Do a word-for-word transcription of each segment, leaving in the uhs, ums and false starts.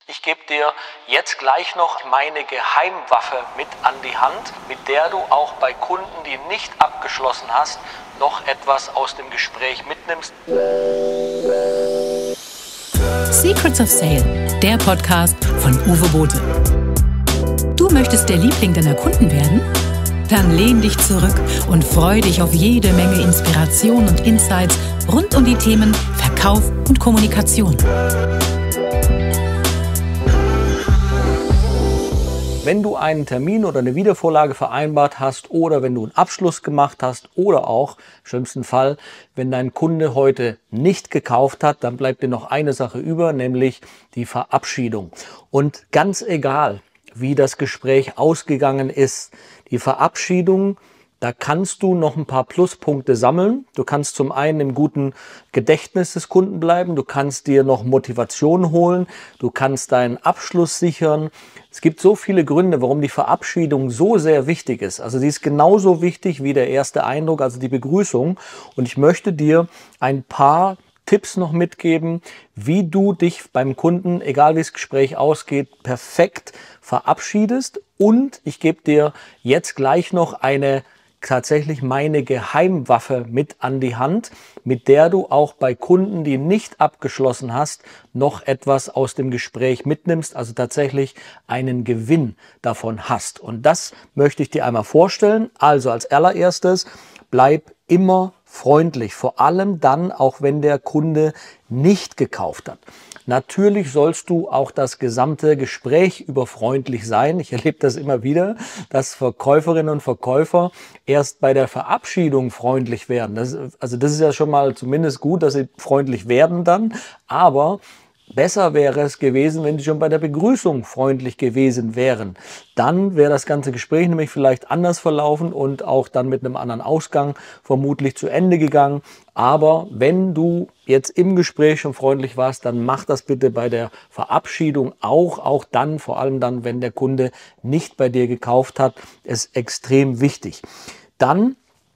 Ich gebe dir jetzt gleich noch meine Geheimwaffe mit an die Hand, mit der du auch bei Kunden, die nicht abgeschlossen hast, noch etwas aus dem Gespräch mitnimmst. Secrets of Sale, der Podcast von Uwe Bote. Du möchtest der Liebling deiner Kunden werden? Dann lehn dich zurück und freu dich auf jede Menge Inspiration und Insights rund um die Themen Verkauf und Kommunikation. Wenn du einen Termin oder eine Wiedervorlage vereinbart hast oder wenn du einen Abschluss gemacht hast oder auch, im schlimmsten Fall, wenn dein Kunde heute nicht gekauft hat, dann bleibt dir noch eine Sache über, nämlich die Verabschiedung. Und ganz egal, wie das Gespräch ausgegangen ist, die Verabschiedung, da kannst du noch ein paar Pluspunkte sammeln. Du kannst zum einen im guten Gedächtnis des Kunden bleiben, du kannst dir noch Motivation holen, du kannst deinen Abschluss sichern. Es gibt so viele Gründe, warum die Verabschiedung so sehr wichtig ist. Also sie ist genauso wichtig wie der erste Eindruck, also die Begrüßung. Und ich möchte dir ein paar Tipps noch mitgeben, wie du dich beim Kunden, egal wie das Gespräch ausgeht, perfekt verabschiedest. Und ich gebe dir jetzt gleich noch eine tatsächlich meine Geheimwaffe mit an die Hand, mit der du auch bei Kunden, die nicht abgeschlossen hast, noch etwas aus dem Gespräch mitnimmst, also tatsächlich einen Gewinn davon hast. Und das möchte ich dir einmal vorstellen. Also als allererstes, bleib immer freundlich, vor allem dann, auch wenn der Kunde nicht gekauft hat. Natürlich sollst du auch das gesamte Gespräch über freundlich sein. Ich erlebe das immer wieder, dass Verkäuferinnen und Verkäufer erst bei der Verabschiedung freundlich werden. Das, also das ist ja schon mal zumindest gut, dass sie freundlich werden dann, aber besser wäre es gewesen, wenn sie schon bei der Begrüßung freundlich gewesen wären. Dann wäre das ganze Gespräch nämlich vielleicht anders verlaufen und auch dann mit einem anderen Ausgang vermutlich zu Ende gegangen. Aber wenn du jetzt im Gespräch schon freundlich warst, dann mach das bitte bei der Verabschiedung auch. Auch dann, vor allem dann, wenn der Kunde nicht bei dir gekauft hat, ist extrem wichtig. Dann,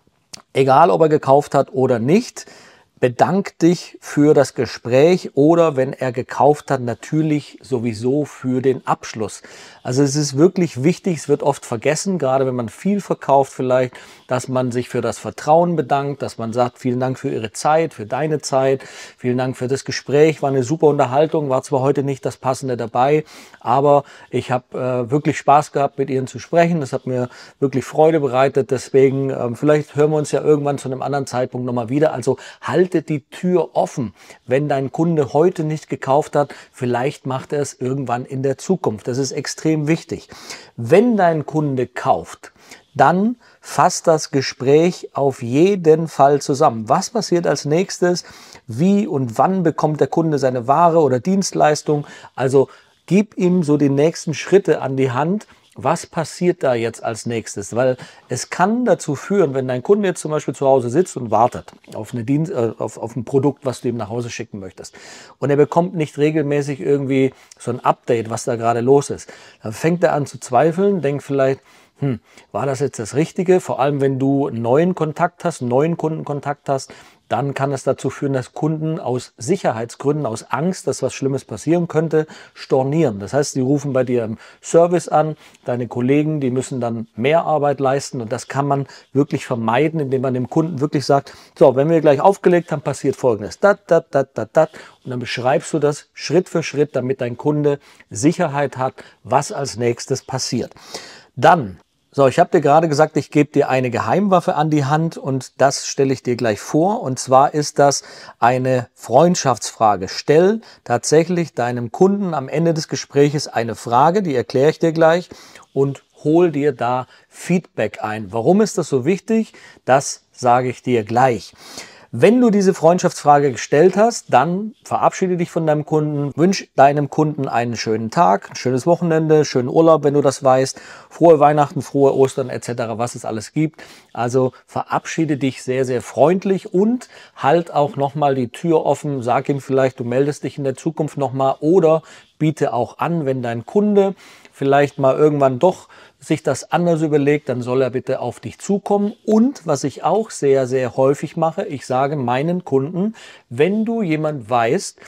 egal ob er gekauft hat oder nicht, bedank dich für das Gespräch oder wenn er gekauft hat, natürlich sowieso für den Abschluss. Also es ist wirklich wichtig, es wird oft vergessen, gerade wenn man viel verkauft vielleicht, dass man sich für das Vertrauen bedankt, dass man sagt, vielen Dank für Ihre Zeit, für deine Zeit, vielen Dank für das Gespräch, war eine super Unterhaltung, war zwar heute nicht das Passende dabei, aber ich habe äh, wirklich Spaß gehabt, mit Ihnen zu sprechen, das hat mir wirklich Freude bereitet, deswegen äh, vielleicht hören wir uns ja irgendwann zu einem anderen Zeitpunkt nochmal wieder, also halt die Tür offen. Wenn dein Kunde heute nicht gekauft hat, vielleicht macht er es irgendwann in der Zukunft. Das ist extrem wichtig. Wenn dein Kunde kauft, dann fasst das Gespräch auf jeden Fall zusammen. Was passiert als nächstes? Wie und wann bekommt der Kunde seine Ware oder Dienstleistung? Also gib ihm so die nächsten Schritte an die Hand. Was passiert da jetzt als nächstes? Weil es kann dazu führen, wenn dein Kunde jetzt zum Beispiel zu Hause sitzt und wartet auf, eine Dienst, äh, auf, auf ein Produkt, was du ihm nach Hause schicken möchtest und er bekommt nicht regelmäßig irgendwie so ein Update, was da gerade los ist, dann fängt er an zu zweifeln, denkt vielleicht, hm, war das jetzt das Richtige? Vor allem, wenn du einen neuen Kontakt hast, einen neuen Kundenkontakt hast, dann kann es dazu führen, dass Kunden aus Sicherheitsgründen, aus Angst, dass was Schlimmes passieren könnte, stornieren. Das heißt, sie rufen bei dir im Service an, deine Kollegen, die müssen dann mehr Arbeit leisten und das kann man wirklich vermeiden, indem man dem Kunden wirklich sagt, so, wenn wir gleich aufgelegt haben, passiert Folgendes, dat, dat, dat, dat, dat. Und dann beschreibst du das Schritt für Schritt, damit dein Kunde Sicherheit hat, was als nächstes passiert. Dann So, ich habe dir gerade gesagt, ich gebe dir eine Geheimwaffe an die Hand und das stelle ich dir gleich vor. Und zwar ist das eine Freundschaftsfrage. Stell tatsächlich deinem Kunden am Ende des Gespräches eine Frage, die erkläre ich dir gleich, und hol dir da Feedback ein. Warum ist das so wichtig? Das sage ich dir gleich. Wenn du diese Freundschaftsfrage gestellt hast, dann verabschiede dich von deinem Kunden, wünsch deinem Kunden einen schönen Tag, ein schönes Wochenende, schönen Urlaub, wenn du das weißt, frohe Weihnachten, frohe Ostern et cetera, was es alles gibt. Also verabschiede dich sehr, sehr freundlich und halt auch nochmal die Tür offen. Sag ihm vielleicht, du meldest dich in der Zukunft nochmal oder biete auch an, wenn dein Kunde vielleicht mal irgendwann doch sich das anders überlegt, dann soll er bitte auf dich zukommen. Und was ich auch sehr, sehr häufig mache, ich sage meinen Kunden, wenn du jemand weißt,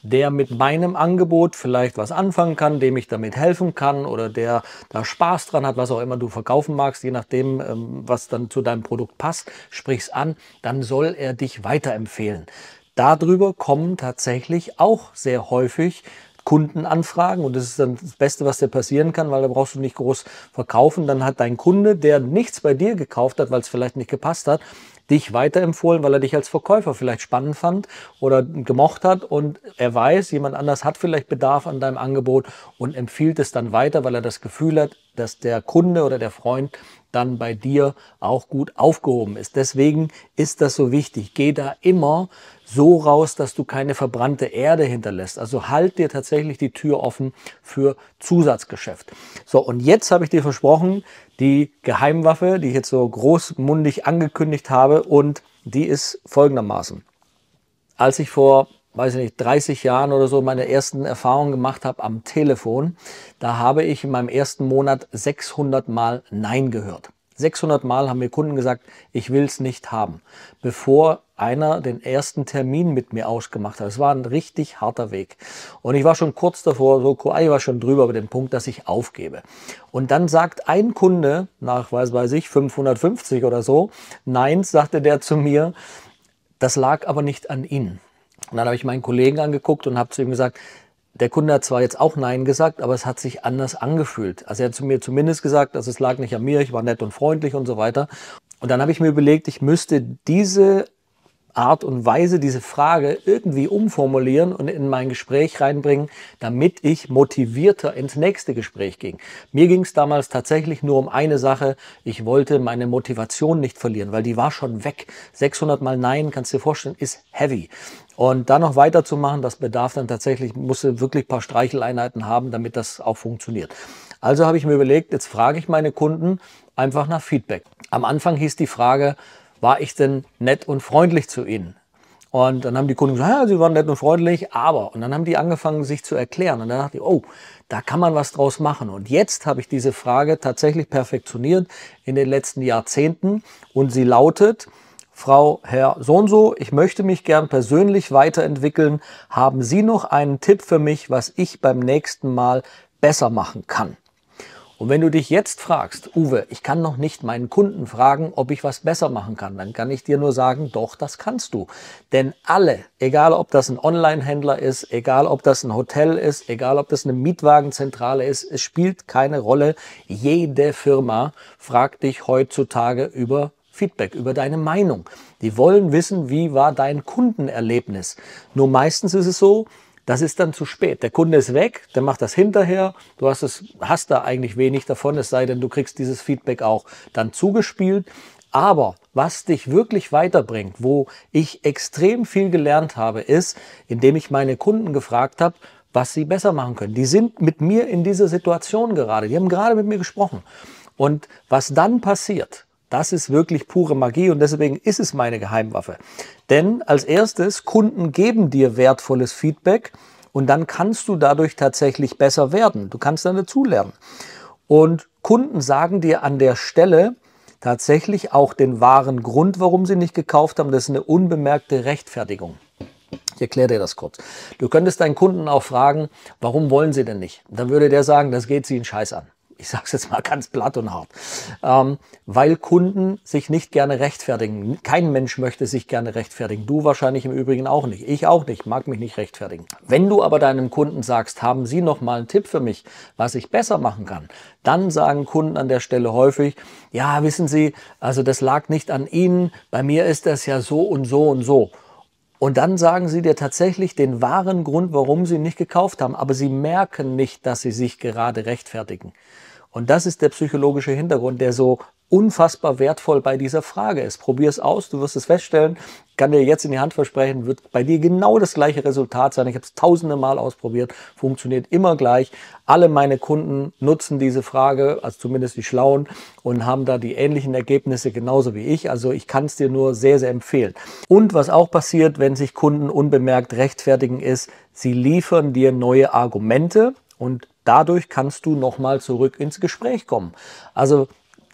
der mit meinem Angebot vielleicht was anfangen kann, dem ich damit helfen kann oder der da Spaß dran hat, was auch immer du verkaufen magst, je nachdem, was dann zu deinem Produkt passt, sprich's an, dann soll er dich weiterempfehlen. Darüber kommen tatsächlich auch sehr häufig Kundenanfragen und das ist dann das Beste, was dir passieren kann, weil da brauchst du nicht groß verkaufen. Dann hat dein Kunde, der nichts bei dir gekauft hat, weil es vielleicht nicht gepasst hat, dich weiterempfohlen, weil er dich als Verkäufer vielleicht spannend fand oder gemocht hat und er weiß, jemand anders hat vielleicht Bedarf an deinem Angebot und empfiehlt es dann weiter, weil er das Gefühl hat, dass der Kunde oder der Freund dann bei dir auch gut aufgehoben ist. Deswegen ist das so wichtig. Geh da immer so raus, dass du keine verbrannte Erde hinterlässt. Also halt dir tatsächlich die Tür offen für Zusatzgeschäft. So, und jetzt habe ich dir versprochen, die Geheimwaffe, die ich jetzt so großmundig angekündigt habe, und die ist folgendermaßen. Als ich vor, weiß ich nicht, dreißig Jahren oder so meine ersten Erfahrungen gemacht habe am Telefon, da habe ich in meinem ersten Monat sechshundert Mal Nein gehört. sechshundert Mal haben mir Kunden gesagt, ich will es nicht haben, bevor einer den ersten Termin mit mir ausgemacht hat. Es war ein richtig harter Weg. Und ich war schon kurz davor, so, ich war schon drüber über den Punkt, dass ich aufgebe. Und dann sagt ein Kunde, nach, weiß weiß ich, fünfhundertfünfzig oder so, nein, sagte der zu mir, das lag aber nicht an Ihnen. Und dann habe ich meinen Kollegen angeguckt und habe zu ihm gesagt, der Kunde hat zwar jetzt auch Nein gesagt, aber es hat sich anders angefühlt. Also er hat zu mir zumindest gesagt, dass es lag nicht an mir, ich war nett und freundlich und so weiter. Und dann habe ich mir überlegt, ich müsste diese Art und Weise, diese Frage irgendwie umformulieren und in mein Gespräch reinbringen, damit ich motivierter ins nächste Gespräch ging. Mir ging es damals tatsächlich nur um eine Sache. Ich wollte meine Motivation nicht verlieren, weil die war schon weg. sechshundert Mal Nein, kannst du dir vorstellen, ist heavy. Und da noch weiterzumachen, das bedarf dann tatsächlich, musste wirklich ein paar Streicheleinheiten haben, damit das auch funktioniert. Also habe ich mir überlegt, jetzt frage ich meine Kunden einfach nach Feedback. Am Anfang hieß die Frage, war ich denn nett und freundlich zu Ihnen? Und dann haben die Kunden gesagt, ja, Sie waren nett und freundlich, aber. Und dann haben die angefangen, sich zu erklären. Und dann dachte ich, oh, da kann man was draus machen. Und jetzt habe ich diese Frage tatsächlich perfektioniert in den letzten Jahrzehnten. Und sie lautet, Frau, Herr so und so, ich möchte mich gern persönlich weiterentwickeln. Haben Sie noch einen Tipp für mich, was ich beim nächsten Mal besser machen kann? Und wenn du dich jetzt fragst, Uwe, ich kann noch nicht meinen Kunden fragen, ob ich was besser machen kann, dann kann ich dir nur sagen, doch, das kannst du. Denn alle, egal ob das ein Online-Händler ist, egal ob das ein Hotel ist, egal ob das eine Mietwagenzentrale ist, es spielt keine Rolle. Jede Firma fragt dich heutzutage über Feedback, über deine Meinung. Die wollen wissen, wie war dein Kundenerlebnis. Nur meistens ist es so, das ist dann zu spät. Der Kunde ist weg, der macht das hinterher. Du hast, es, hast da eigentlich wenig davon, es sei denn, du kriegst dieses Feedback auch dann zugespielt. Aber was dich wirklich weiterbringt, wo ich extrem viel gelernt habe, ist, indem ich meine Kunden gefragt habe, was sie besser machen können. Die sind mit mir in dieser Situation gerade. Die haben gerade mit mir gesprochen. Und was dann passiert, das ist wirklich pure Magie und deswegen ist es meine Geheimwaffe. Denn als erstes, Kunden geben dir wertvolles Feedback und dann kannst du dadurch tatsächlich besser werden. Du kannst dann dazulernen. Und Kunden sagen dir an der Stelle tatsächlich auch den wahren Grund, warum sie nicht gekauft haben. Das ist eine unbemerkte Rechtfertigung. Ich erkläre dir das kurz. Du könntest deinen Kunden auch fragen, warum wollen sie denn nicht? Dann würde der sagen, das geht sie einen Scheiß an. Ich sage es jetzt mal ganz platt und hart, ähm, weil Kunden sich nicht gerne rechtfertigen. Kein Mensch möchte sich gerne rechtfertigen. Du wahrscheinlich im Übrigen auch nicht. Ich auch nicht, mag mich nicht rechtfertigen. Wenn du aber deinem Kunden sagst, haben Sie noch mal einen Tipp für mich, was ich besser machen kann, dann sagen Kunden an der Stelle häufig, ja, wissen Sie, also das lag nicht an Ihnen, bei mir ist das ja so und so und so. Und dann sagen sie dir tatsächlich den wahren Grund, warum sie nicht gekauft haben. Aber sie merken nicht, dass sie sich gerade rechtfertigen. Und das ist der psychologische Hintergrund, der so unfassbar wertvoll bei dieser Frage ist. Probier es aus, du wirst es feststellen. Ich kann dir jetzt in die Hand versprechen, wird bei dir genau das gleiche Resultat sein. Ich habe es tausende Mal ausprobiert, funktioniert immer gleich. Alle meine Kunden nutzen diese Frage, also zumindest die Schlauen, und haben da die ähnlichen Ergebnisse genauso wie ich. Also ich kann es dir nur sehr, sehr empfehlen. Und was auch passiert, wenn sich Kunden unbemerkt rechtfertigen, ist, sie liefern dir neue Argumente und dadurch kannst du nochmal zurück ins Gespräch kommen. Also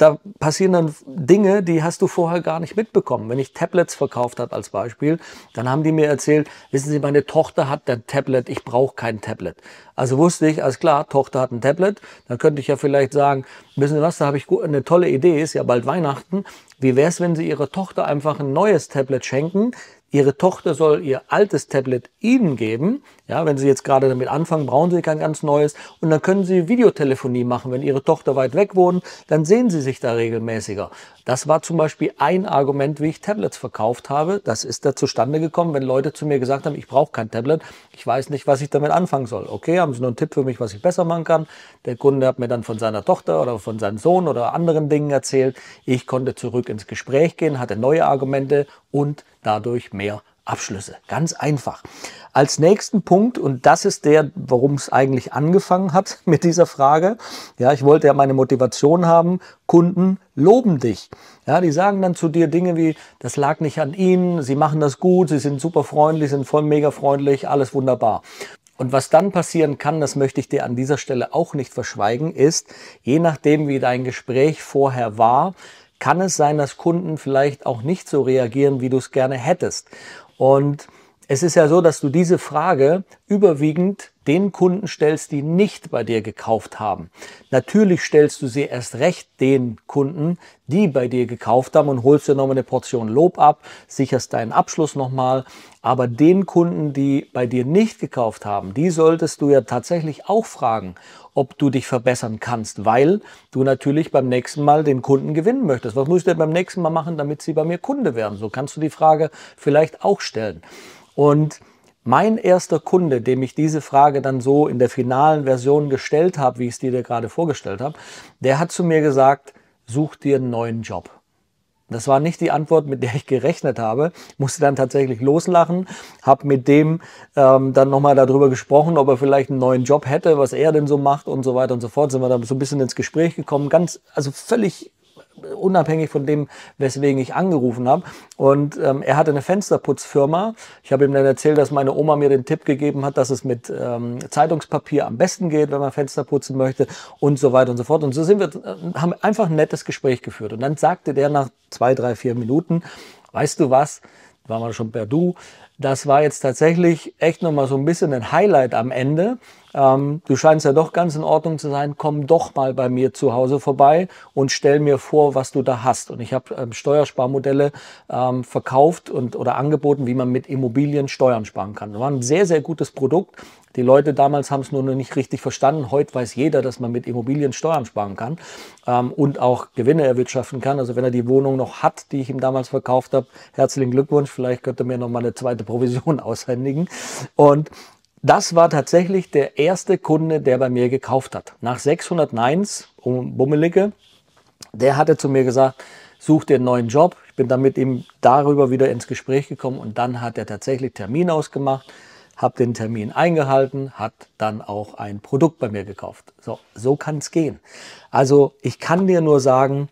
da passieren dann Dinge, die hast du vorher gar nicht mitbekommen. Wenn ich Tablets verkauft habe als Beispiel, dann haben die mir erzählt, wissen Sie, meine Tochter hat ein Tablet, ich brauche kein Tablet. Also wusste ich, alles klar, Tochter hat ein Tablet, dann könnte ich ja vielleicht sagen, wissen Sie was, da habe ich eine tolle Idee, ist ja bald Weihnachten. Wie wäre es, wenn Sie Ihrer Tochter einfach ein neues Tablet schenken? Ihre Tochter soll ihr altes Tablet Ihnen geben. Ja, wenn Sie jetzt gerade damit anfangen, brauchen Sie kein ganz neues. Und dann können Sie Videotelefonie machen. Wenn Ihre Tochter weit weg wohnt, dann sehen Sie sich da regelmäßiger. Das war zum Beispiel ein Argument, wie ich Tablets verkauft habe. Das ist da zustande gekommen, wenn Leute zu mir gesagt haben, ich brauche kein Tablet, ich weiß nicht, was ich damit anfangen soll. Okay, haben Sie noch einen Tipp für mich, was ich besser machen kann? Der Kunde hat mir dann von seiner Tochter oder von seinem Sohn oder anderen Dingen erzählt. Ich konnte zurück ins Gespräch gehen, hatte neue Argumente und dadurch mehr Abschlüsse. Ganz einfach. Als nächsten Punkt, und das ist der, warum es eigentlich angefangen hat mit dieser Frage. Ja, ich wollte ja meine Motivation haben. Kunden loben dich. Ja, die sagen dann zu dir Dinge wie, das lag nicht an ihnen, sie machen das gut, sie sind super freundlich, sind voll mega freundlich, alles wunderbar. Und was dann passieren kann, das möchte ich dir an dieser Stelle auch nicht verschweigen, ist, je nachdem, wie dein Gespräch vorher war, kann es sein, dass Kunden vielleicht auch nicht so reagieren, wie du es gerne hättest. Und es ist ja so, dass du diese Frage überwiegend den Kunden stellst, die nicht bei dir gekauft haben. Natürlich stellst du sie erst recht den Kunden, die bei dir gekauft haben und holst dir nochmal eine Portion Lob ab, sicherst deinen Abschluss nochmal. Aber den Kunden, die bei dir nicht gekauft haben, die solltest du ja tatsächlich auch fragen, ob du dich verbessern kannst, weil du natürlich beim nächsten Mal den Kunden gewinnen möchtest. Was muss ich denn beim nächsten Mal machen, damit sie bei mir Kunde werden? So kannst du die Frage vielleicht auch stellen. Und mein erster Kunde, dem ich diese Frage dann so in der finalen Version gestellt habe, wie ich es dir gerade vorgestellt habe, der hat zu mir gesagt, such dir einen neuen Job. Das war nicht die Antwort, mit der ich gerechnet habe. Musste dann tatsächlich loslachen, habe mit dem ähm, dann nochmal darüber gesprochen, ob er vielleicht einen neuen Job hätte, was er denn so macht und so weiter und so fort. Sind wir da so ein bisschen ins Gespräch gekommen, ganz, also völlig unabhängig von dem, weswegen ich angerufen habe. Und ähm, er hatte eine Fensterputzfirma. Ich habe ihm dann erzählt, dass meine Oma mir den Tipp gegeben hat, dass es mit ähm, Zeitungspapier am besten geht, wenn man Fenster putzen möchte und so weiter und so fort. Und so sind wir, äh, haben einfach ein nettes Gespräch geführt. Und dann sagte der nach zwei, drei, vier Minuten, weißt du was, waren wir schon per Du, das war jetzt tatsächlich echt nochmal so ein bisschen ein Highlight am Ende. Ähm, du scheinst ja doch ganz in Ordnung zu sein, komm doch mal bei mir zu Hause vorbei und stell mir vor, was du da hast. Und ich habe ähm, Steuersparmodelle ähm, verkauft und oder angeboten, wie man mit Immobilien Steuern sparen kann. Das war ein sehr, sehr gutes Produkt. Die Leute damals haben es nur noch nicht richtig verstanden. Heute weiß jeder, dass man mit Immobilien Steuern sparen kann ähm, und auch Gewinne erwirtschaften kann. Also wenn er die Wohnung noch hat, die ich ihm damals verkauft habe, herzlichen Glückwunsch. Vielleicht könnte er mir noch mal eine zweite Provision aushändigen. Und das war tatsächlich der erste Kunde, der bei mir gekauft hat. Nach sechshundert Neins, um Bummelige, der hatte zu mir gesagt, such dir einen neuen Job. Ich bin dann mit ihm darüber wieder ins Gespräch gekommen und dann hat er tatsächlich Termin ausgemacht, habe den Termin eingehalten, hat dann auch ein Produkt bei mir gekauft. So, so kann es gehen. Also ich kann dir nur sagen,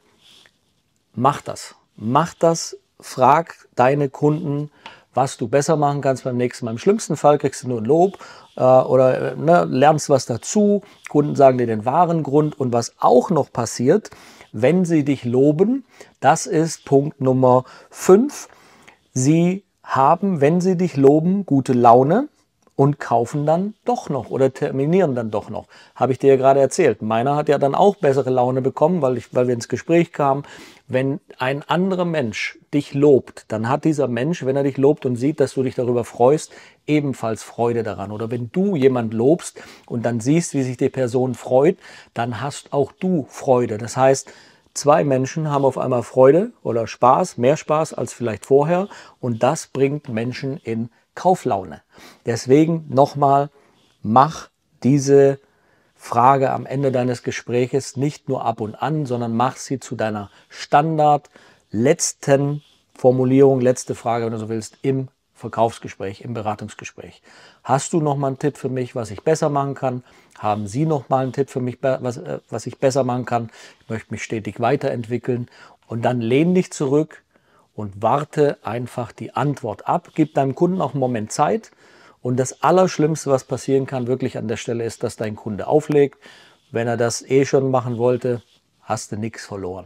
mach das. Mach das, frag deine Kunden, was du besser machen kannst beim nächsten Mal. Im schlimmsten Fall kriegst du nur ein Lob äh, oder ne, lernst was dazu. Kunden sagen dir den wahren Grund. Und was auch noch passiert, wenn sie dich loben, das ist Punkt Nummer fünf. Sie haben, wenn sie dich loben, gute Laune und kaufen dann doch noch oder terminieren dann doch noch. Habe ich dir ja gerade erzählt. Meiner hat ja dann auch bessere Laune bekommen, weil, ich, weil wir ins Gespräch kamen. Wenn ein anderer Mensch dich lobt, dann hat dieser Mensch, wenn er dich lobt und sieht, dass du dich darüber freust, ebenfalls Freude daran. Oder wenn du jemand lobst und dann siehst, wie sich die Person freut, dann hast auch du Freude. Das heißt, zwei Menschen haben auf einmal Freude oder Spaß, mehr Spaß als vielleicht vorher. Und das bringt Menschen in Kauflaune. Deswegen nochmal, mach diese Frage am Ende deines Gespräches nicht nur ab und an, sondern mach sie zu deiner Standard letzten Formulierung, letzte Frage, wenn du so willst, im Verkaufsgespräch, im Beratungsgespräch. Hast du noch mal einen Tipp für mich, was ich besser machen kann? Haben Sie noch mal einen Tipp für mich, was, was ich besser machen kann? Ich möchte mich stetig weiterentwickeln. Und dann lehn dich zurück und warte einfach die Antwort ab. Gib deinem Kunden auch einen Moment Zeit. Und das Allerschlimmste, was passieren kann, wirklich an der Stelle ist, dass dein Kunde auflegt. Wenn er das eh schon machen wollte, hast du nichts verloren.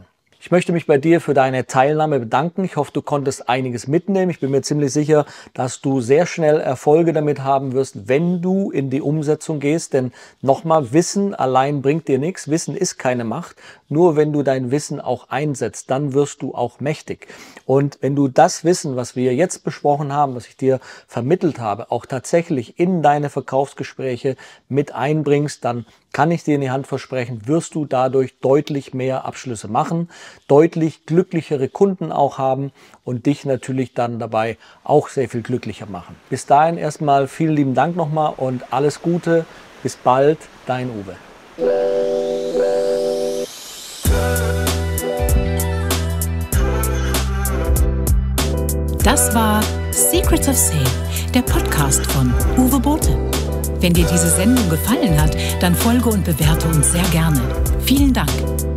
Ich möchte mich bei dir für deine Teilnahme bedanken. Ich hoffe, du konntest einiges mitnehmen. Ich bin mir ziemlich sicher, dass du sehr schnell Erfolge damit haben wirst, wenn du in die Umsetzung gehst. Denn nochmal, Wissen allein bringt dir nichts. Wissen ist keine Macht. Nur wenn du dein Wissen auch einsetzt, dann wirst du auch mächtig. Und wenn du das Wissen, was wir jetzt besprochen haben, was ich dir vermittelt habe, auch tatsächlich in deine Verkaufsgespräche mit einbringst, dann kann ich dir in die Hand versprechen, wirst du dadurch deutlich mehr Abschlüsse machen, deutlich glücklichere Kunden auch haben und dich natürlich dann dabei auch sehr viel glücklicher machen. Bis dahin erstmal vielen lieben Dank nochmal und alles Gute. Bis bald, dein Uwe. Das war Secrets of Sale, der Podcast von Uwe Bothe. Wenn dir diese Sendung gefallen hat, dann folge und bewerte uns sehr gerne. Vielen Dank.